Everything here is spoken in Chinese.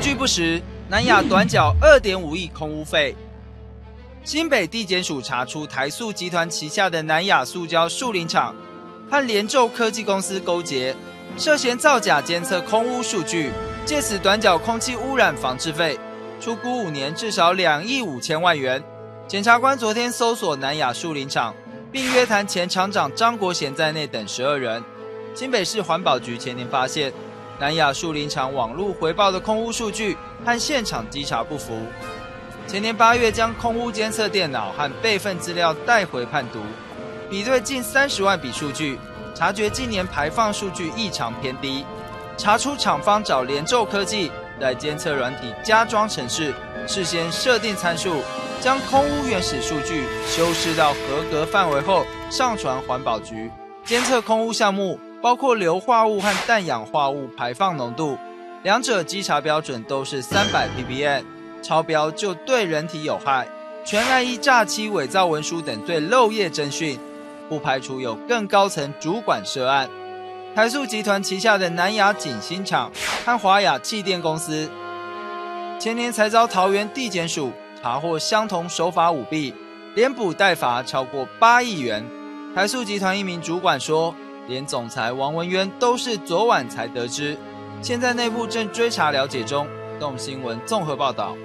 据不实，南亚短缴2.5亿空污费。新北地检署查出台塑集团旗下的南亚塑胶树林厂和联宙科技公司勾结，涉嫌造假监测空污数据，借此短缴空气污染防治费，初估5年至少2亿5千万元。检察官昨天搜索南亚树林厂，并约谈前厂长张国贤在内等12人。新北市环保局前年发现，南亚树林厂网路回报的空污数据和现场稽查不符。前年8月将空污监测电脑和备份资料带回判读，比对近30万笔数据，察觉近年排放数据异常偏低，查出厂方找联宙科技在监测软体加装程式，事先设定参数，将空污原始数据修饰到合格范围后上传环保局。监测空污项目包括硫化物和氮氧化物排放浓度，两者稽查标准都是300 ppm， 超标就对人体有害，全案依诈欺、伪造文书等罪漏夜侦讯，不排除有更高层主管涉案。台塑集团旗下的南亚景兴厂和华雅气电公司，前年才遭桃园地检署查获相同手法舞弊，连补带罚超过8亿元。台塑集团一名主管说，连总裁王文渊都是昨晚才得知，现在内部正追查了解中。动新闻综合报道。